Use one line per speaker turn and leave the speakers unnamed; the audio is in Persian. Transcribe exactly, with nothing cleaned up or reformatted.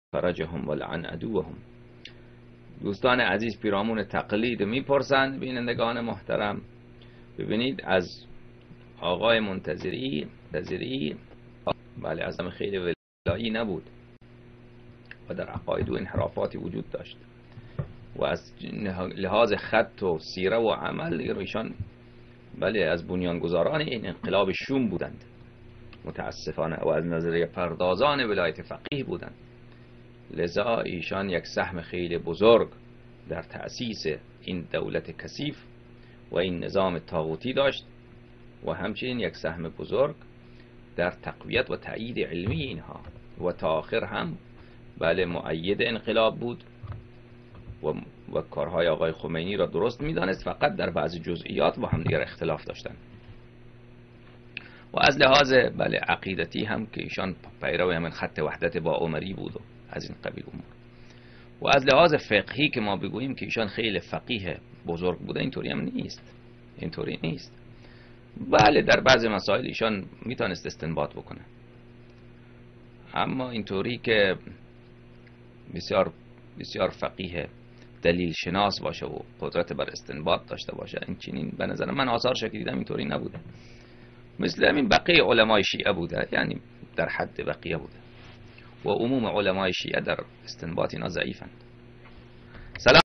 فرجهم ولعن عدوهم. دوستان عزیز، پیرامون تقلید میپرسند بینندگان محترم، ببینید از آقای منتظری منتظری بله از همه خیلی ولایی نبود و در عقاید و انحرافاتی وجود داشت و از لحاظ خط و سیره و عمل ایشان بله از بنیانگذاران این انقلاب شوم بودند متاسفانه، و از نظریه پردازان ولایت فقیه بودند. لذا ایشان یک سهم خیلی بزرگ در تأسیس این دولت کثیف و این نظام طاغوتی داشت و همچنین یک سهم بزرگ در تقویت و تأیید علمی اینها و تا آخر هم بله مؤید انقلاب بود و, و کارهای آقای خمینی را درست می‌دانست، فقط در بعضی جزئیات با هم دیگر اختلاف داشتند. و از لحاظ بله عقیدتی هم که ایشان پیرو همین خط وحدت با عمری بود و از این قبیل امور. و از لحاظ فقهی که ما بگوییم که ایشان خیلی فقیه بزرگ بوده، اینطوری هم نیست، اینطوری نیست. بله در بعضی مسائل ایشان میتونست استنباط بکنه، اما اینطوری که بسیار بسیار فقیه دلیل شناس باشه و قدرت بر استنباط داشته باشه، این چنین به نظر من آثارش که دیدم اینطوری نبوده. مثل همین بقیه علمای شیعه بوده، یعنی در حد بقیه بوده و عموم علمای شیعه در استنباط اینا ضعیفند. سلام.